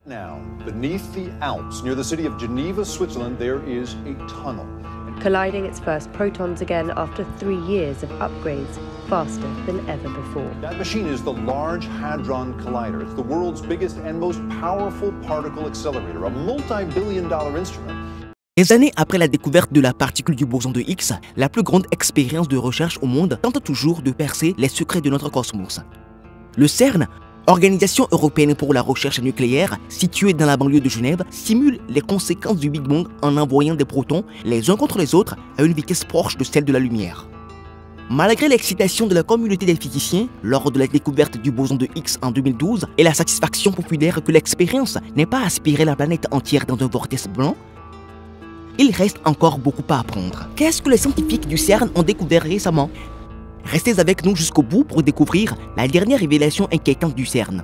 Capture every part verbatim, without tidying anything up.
Now, beneath the Alps, near the city of Geneva, Switzerland, there is a tunnel. Colliding its first protons again after three years of upgrades, faster than ever before. That machine is the Large Hadron Collider. It's the world's biggest and most powerful particle accelerator, a multi-billion dollar instrument. Des années après la découverte de la particule du boson de Higgs, la plus grande expérience de recherche au monde tente toujours de percer les secrets de notre cosmos. Le CERN, Organisation européenne pour la recherche nucléaire, située dans la banlieue de Genève, simule les conséquences du Big Bang en envoyant des protons les uns contre les autres à une vitesse proche de celle de la lumière. Malgré l'excitation de la communauté des physiciens lors de la découverte du boson de Higgs en deux mille douze et la satisfaction populaire que l'expérience n'ait pas aspiré la planète entière dans un vortex blanc, il reste encore beaucoup à apprendre. Qu'est-ce que les scientifiques du CERN ont découvert récemment? Restez avec nous jusqu'au bout pour découvrir la dernière révélation inquiétante du CERN.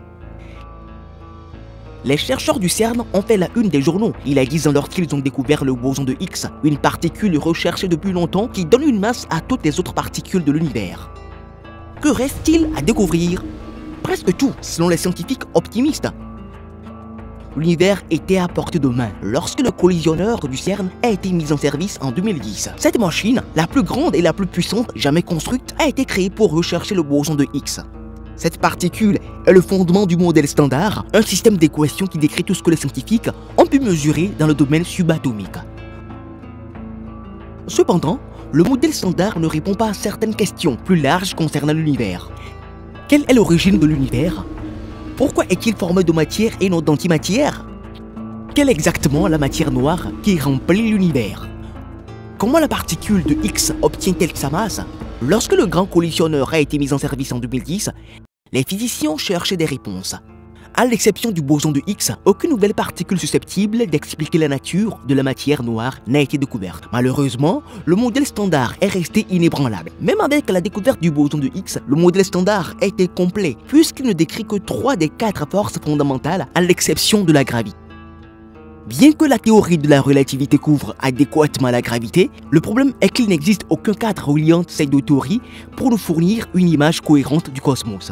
Les chercheurs du CERN ont fait la une des journaux il y a dix ans lorsqu'ils ont découvert le boson de Higgs, une particule recherchée depuis longtemps qui donne une masse à toutes les autres particules de l'univers. Que reste-t-il à découvrir? Presque tout, selon les scientifiques optimistes. L'univers était à portée de main lorsque le collisionneur du CERN a été mis en service en deux mille dix. Cette machine, la plus grande et la plus puissante jamais construite, a été créée pour rechercher le boson de Higgs. Cette particule est le fondement du modèle standard, un système d'équations qui décrit tout ce que les scientifiques ont pu mesurer dans le domaine subatomique. Cependant, le modèle standard ne répond pas à certaines questions plus larges concernant l'univers. Quelle est l'origine de l'univers? Pourquoi est-il formé de matière et non d'antimatière? Quelle est exactement la matière noire qui remplit l'univers? Comment la particule de Higgs obtient-elle sa masse? Lorsque le grand collisionneur a été mis en service en deux mille dix, les physiciens cherchaient des réponses. À l'exception du boson de Higgs, aucune nouvelle particule susceptible d'expliquer la nature de la matière noire n'a été découverte. Malheureusement, le modèle standard est resté inébranlable. Même avec la découverte du boson de Higgs, le modèle standard a été complet puisqu'il ne décrit que trois des quatre forces fondamentales à l'exception de la gravité. Bien que la théorie de la relativité couvre adéquatement la gravité, le problème est qu'il n'existe aucun cadre reliant ces deux théories pour nous fournir une image cohérente du cosmos.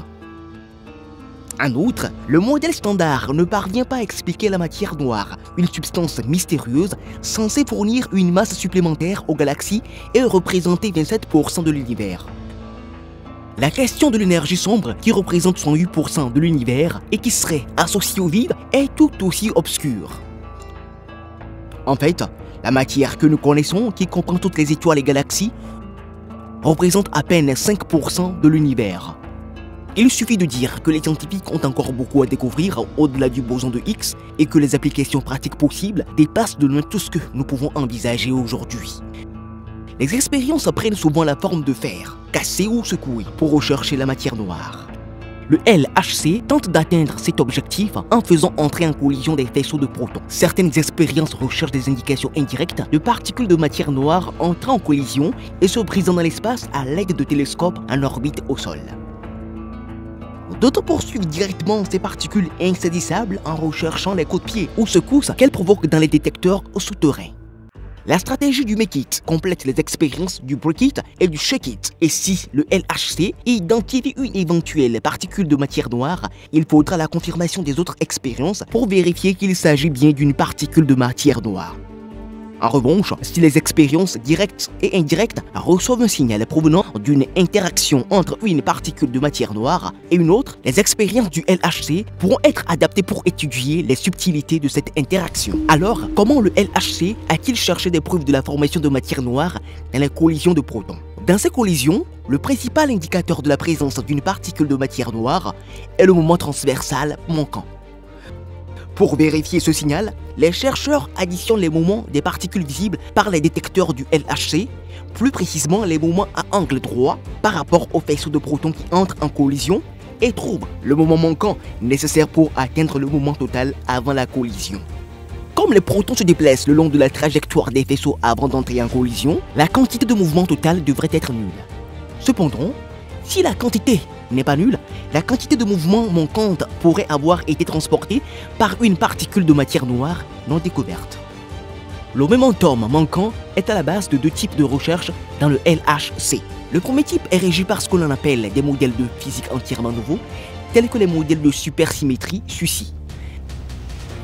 En outre, le modèle standard ne parvient pas à expliquer la matière noire, une substance mystérieuse censée fournir une masse supplémentaire aux galaxies et représenter vingt-sept pour cent de l'univers. La question de l'énergie sombre, qui représente soixante-huit pour cent de l'univers et qui serait associée au vide, est tout aussi obscure. En fait, la matière que nous connaissons, qui comprend toutes les étoiles et galaxies, représente à peine cinq pour cent de l'univers. Il suffit de dire que les scientifiques ont encore beaucoup à découvrir au-delà du boson de Higgs et que les applications pratiques possibles dépassent de loin tout ce que nous pouvons envisager aujourd'hui. Les expériences prennent souvent la forme de fer, cassés ou secoués, pour rechercher la matière noire. Le L H C tente d'atteindre cet objectif en faisant entrer en collision des faisceaux de protons. Certaines expériences recherchent des indications indirectes de particules de matière noire entrant en collision et se brisant dans l'espace à l'aide de télescopes en orbite au sol. D'autres poursuivent directement ces particules insaisissables en recherchant les coups de pied ou secousses qu'elles provoquent dans les détecteurs souterrains. La stratégie du Make It complète les expériences du Break It et du Shake It. Et si le L H C identifie une éventuelle particule de matière noire, il faudra la confirmation des autres expériences pour vérifier qu'il s'agit bien d'une particule de matière noire. En revanche, si les expériences directes et indirectes reçoivent un signal provenant d'une interaction entre une particule de matière noire et une autre, les expériences du L H C pourront être adaptées pour étudier les subtilités de cette interaction. Alors, comment le L H C a-t-il cherché des preuves de la formation de matière noire dans les collisions de protons? Dans ces collisions, le principal indicateur de la présence d'une particule de matière noire est le moment transversal manquant. Pour vérifier ce signal, les chercheurs additionnent les moments des particules visibles par les détecteurs du L H C, plus précisément les moments à angle droit par rapport aux faisceaux de protons qui entrent en collision, et trouvent le moment manquant nécessaire pour atteindre le moment total avant la collision. Comme les protons se déplacent le long de la trajectoire des faisceaux avant d'entrer en collision, la quantité de mouvement total devrait être nulle. Cependant, si la quantité n'est pas nulle, la quantité de mouvement manquante pourrait avoir été transportée par une particule de matière noire non découverte. Le momentum manquant est à la base de deux types de recherche dans le L H C. Le premier type est régi par ce que l'on appelle des modèles de physique entièrement nouveaux, tels que les modèles de supersymétrie S U S Y.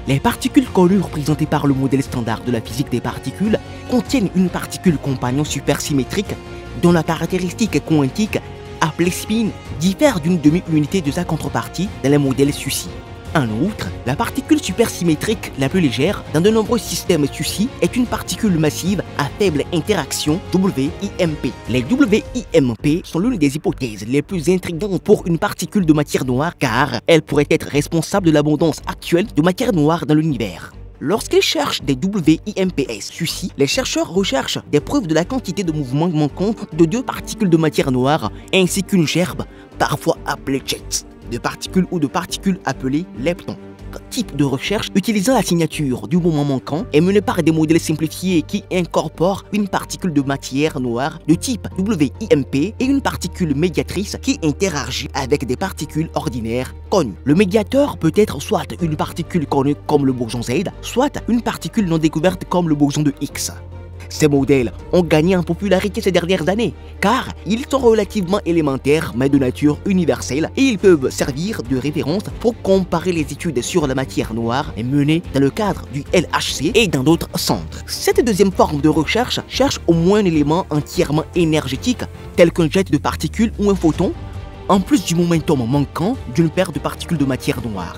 Les particules connues représentées par le modèle standard de la physique des particules contiennent une particule compagnon supersymétrique dont la caractéristique quantique appelée spin diffère d'une demi-unité de sa contrepartie dans les modèles SUSY. En outre, la particule supersymétrique la plus légère dans de nombreux systèmes SUSY est une particule massive à faible interaction W I M P. Les W I M P sont l'une des hypothèses les plus intrigantes pour une particule de matière noire car elle pourrait être responsable de l'abondance actuelle de matière noire dans l'univers. Lorsqu'ils cherchent des W I M P S SUSY, les chercheurs recherchent des preuves de la quantité de mouvement manquant de deux particules de matière noire ainsi qu'une gerbe, parfois appelée jet, de particules ou de particules appelées leptons. Type de recherche utilisant la signature du moment manquant est mené par des modèles simplifiés qui incorporent une particule de matière noire de type W I M P et une particule médiatrice qui interagit avec des particules ordinaires connues. Le médiateur peut être soit une particule connue comme le boson Z, soit une particule non découverte comme le boson de Higgs. Ces modèles ont gagné en popularité ces dernières années, car ils sont relativement élémentaires mais de nature universelle et ils peuvent servir de référence pour comparer les études sur la matière noire menées dans le cadre du L H C et dans d'autres centres. Cette deuxième forme de recherche cherche au moins un élément entièrement énergétique, tel qu'un jet de particules ou un photon, en plus du momentum manquant d'une paire de particules de matière noire.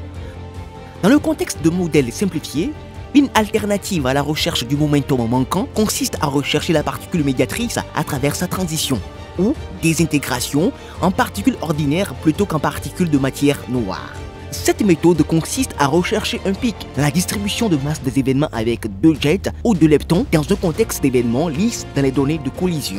Dans le contexte de modèles simplifiés, une alternative à la recherche du momentum manquant consiste à rechercher la particule médiatrice à travers sa transition, ou désintégration, en particules ordinaires plutôt qu'en particules de matière noire. Cette méthode consiste à rechercher un pic dans la distribution de masse des événements avec deux jets ou deux leptons dans un contexte d'événements lisses dans les données de collision.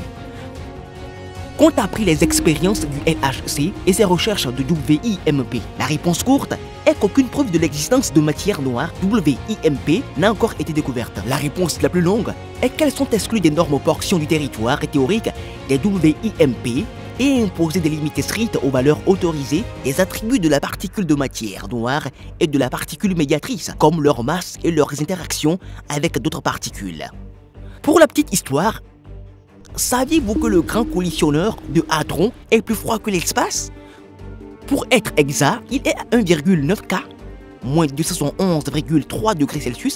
Qu'ont appris les expériences du L H C et ses recherches de W I M P? La réponse courte est qu'aucune preuve de l'existence de matière noire W I M P n'a encore été découverte. La réponse la plus longue est qu'elles sont exclues d'énormes portions du territoire théorique des W I M P et imposer des limites strictes aux valeurs autorisées des attributs de la particule de matière noire et de la particule médiatrice, comme leur masse et leurs interactions avec d'autres particules. Pour la petite histoire, saviez-vous que le grand collisionneur de hadrons est plus froid que l'espace? Pour être exact, il est à un virgule neuf K, moins deux cent soixante-onze virgule trois degrés Celsius,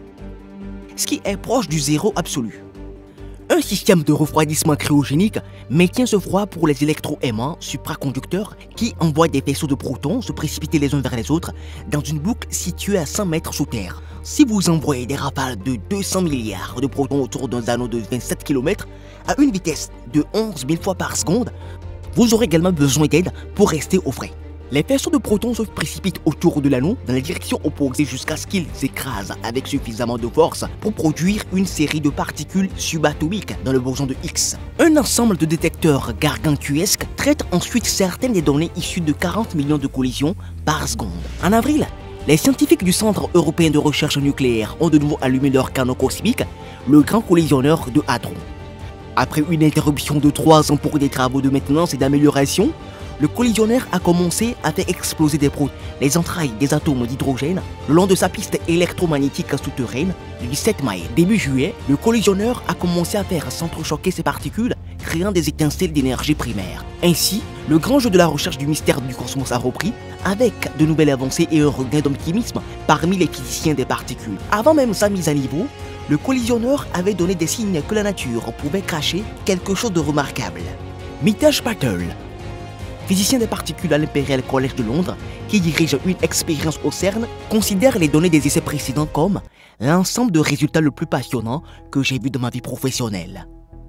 ce qui est proche du zéro absolu. Un système de refroidissement cryogénique maintient ce froid pour les électroaimants supraconducteurs qui envoient des faisceaux de protons se précipiter les uns vers les autres dans une boucle située à cent mètres sous terre. Si vous envoyez des rafales de deux cents milliards de protons autour d'un anneau de vingt-sept kilomètres à une vitesse de onze mille fois par seconde, vous aurez également besoin d'aide pour rester au frais. Les faisceaux de protons se précipitent autour de l'anneau dans la direction opposée jusqu'à ce qu'ils s'écrasent avec suffisamment de force pour produire une série de particules subatomiques dans le boson de Higgs. Un ensemble de détecteurs gargantuesques traite ensuite certaines des données issues de quarante millions de collisions par seconde. En avril, les scientifiques du Centre européen de recherche nucléaire ont de nouveau allumé leur canon cosmique, le grand collisionneur de hadrons. Après une interruption de trois ans pour des travaux de maintenance et d'amélioration, le collisionneur a commencé à faire exploser des protons, les entrailles des atomes d'hydrogène, le long de sa piste électromagnétique souterraine du dix-sept mai. Début juillet, le collisionneur a commencé à faire s'entrechoquer ces particules, créant des étincelles d'énergie primaire. Ainsi, le grand jeu de la recherche du mystère du cosmos a repris, avec de nouvelles avancées et un regain d'optimisme parmi les physiciens des particules. Avant même sa mise à niveau, le collisionneur avait donné des signes que la nature pouvait cacher quelque chose de remarquable. Mitesh Patel, physicien des particules à l'Imperial College de Londres, qui dirige une expérience au CERN, considère les données des essais précédents comme l'ensemble de résultats le plus passionnant que j'ai vu dans ma vie professionnelle.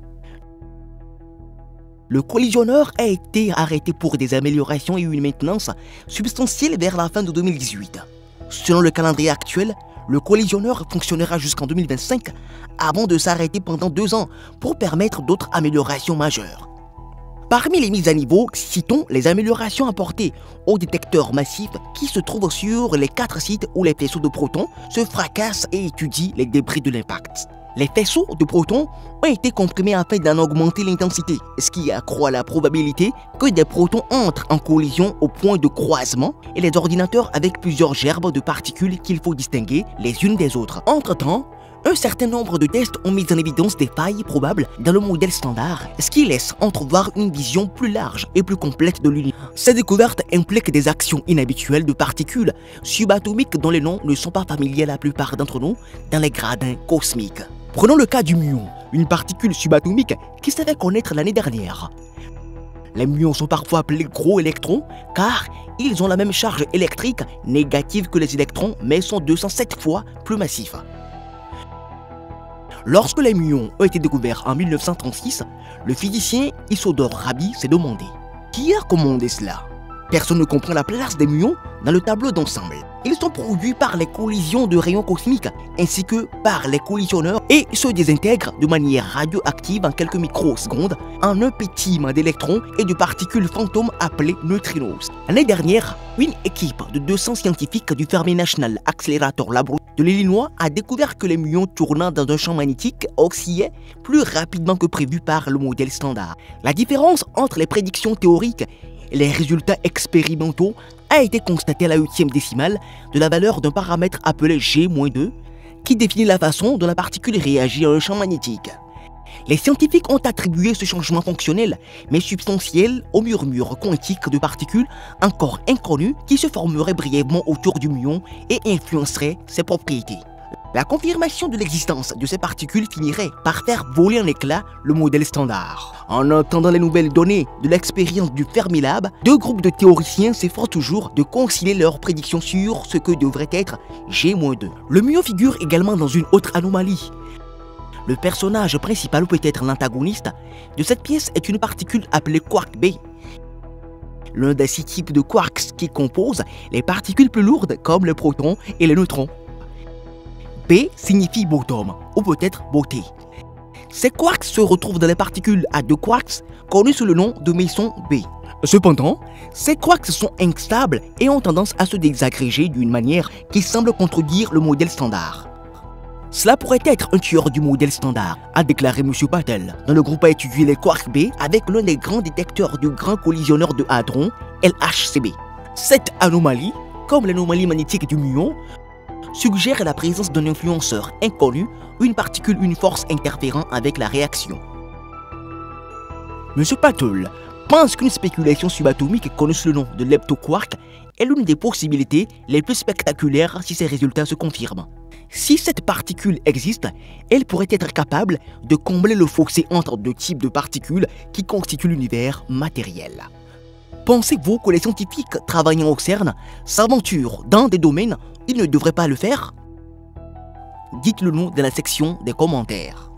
Le collisionneur a été arrêté pour des améliorations et une maintenance substantielle vers la fin de deux mille dix-huit. Selon le calendrier actuel, le collisionneur fonctionnera jusqu'en deux mille vingt-cinq avant de s'arrêter pendant deux ans pour permettre d'autres améliorations majeures. Parmi les mises à niveau, citons les améliorations apportées aux détecteurs massifs qui se trouvent sur les quatre sites où les faisceaux de protons se fracassent et étudient les débris de l'impact. Les faisceaux de protons ont été comprimés afin d'en augmenter l'intensité, ce qui accroît la probabilité que des protons entrent en collision au point de croisement et les ordinateurs avec plusieurs gerbes de particules qu'il faut distinguer les unes des autres. Entre-temps, Un certain nombre de tests ont mis en évidence des failles probables dans le modèle standard, ce qui laisse entrevoir une vision plus large et plus complète de l'univers. Ces découvertes impliquent des actions inhabituelles de particules subatomiques dont les noms ne sont pas familiers à la plupart d'entre nous dans les gradins cosmiques. Prenons le cas du muon, une particule subatomique qui s'est fait connaître l'année dernière. Les muons sont parfois appelés gros électrons car ils ont la même charge électrique négative que les électrons mais sont deux cent sept fois plus massifs. Lorsque les muons ont été découverts en mille neuf cent trente-six, le physicien Isidore Rabi s'est demandé « Qui a commandé cela ?» Personne ne comprend la place des muons dans le tableau d'ensemble. Ils sont produits par les collisions de rayons cosmiques ainsi que par les collisionneurs et se désintègrent de manière radioactive en quelques microsecondes en un pétillement d'électrons et de particules fantômes appelées neutrinos. L'année dernière, une équipe de deux cents scientifiques du Fermi National Accelerator Lab de l'Illinois a découvert que les muons tournant dans un champ magnétique oscillaient plus rapidement que prévu par le modèle standard. La différence entre les prédictions théoriques et les résultats expérimentaux a été constatée à la huitième décimale de la valeur d'un paramètre appelé G deux, qui définit la façon dont la particule réagit à un champ magnétique. Les scientifiques ont attribué ce changement fonctionnel, mais substantiel, au murmure quantique de particules encore inconnues qui se formeraient brièvement autour du muon et influenceraient ses propriétés. La confirmation de l'existence de ces particules finirait par faire voler en éclats le modèle standard. En attendant les nouvelles données de l'expérience du Fermilab, deux groupes de théoriciens s'efforcent toujours de concilier leurs prédictions sur ce que devrait être G deux. Le muon figure également dans une autre anomalie. Le personnage principal ou peut-être l'antagoniste de cette pièce est une particule appelée quark B. L'un des six types de quarks qui composent les particules plus lourdes comme les protons et les neutrons. B signifie bottom ou peut-être beauté. Ces quarks se retrouvent dans les particules à deux quarks connues sous le nom de meson B. Cependant, ces quarks sont instables et ont tendance à se désagréger d'une manière qui semble contredire le modèle standard. Cela pourrait être un tueur du modèle standard, a déclaré M. Patel, dont le groupe a étudié les quarks B avec l'un des grands détecteurs du grand collisionneur de hadrons, L H C B. Cette anomalie, comme l'anomalie magnétique du muon, suggère la présence d'un influenceur inconnu, une particule, une force interférant avec la réaction. M. Patel pense qu'une spéculation subatomique connue sous le nom de leptoquark est l'une des possibilités les plus spectaculaires si ces résultats se confirment. Si cette particule existe, elle pourrait être capable de combler le fossé entre deux types de particules qui constituent l'univers matériel. Pensez-vous que les scientifiques travaillant au CERN s'aventurent dans des domaines où ils ne devraient pas le faire? Dites-le nous dans la section des commentaires.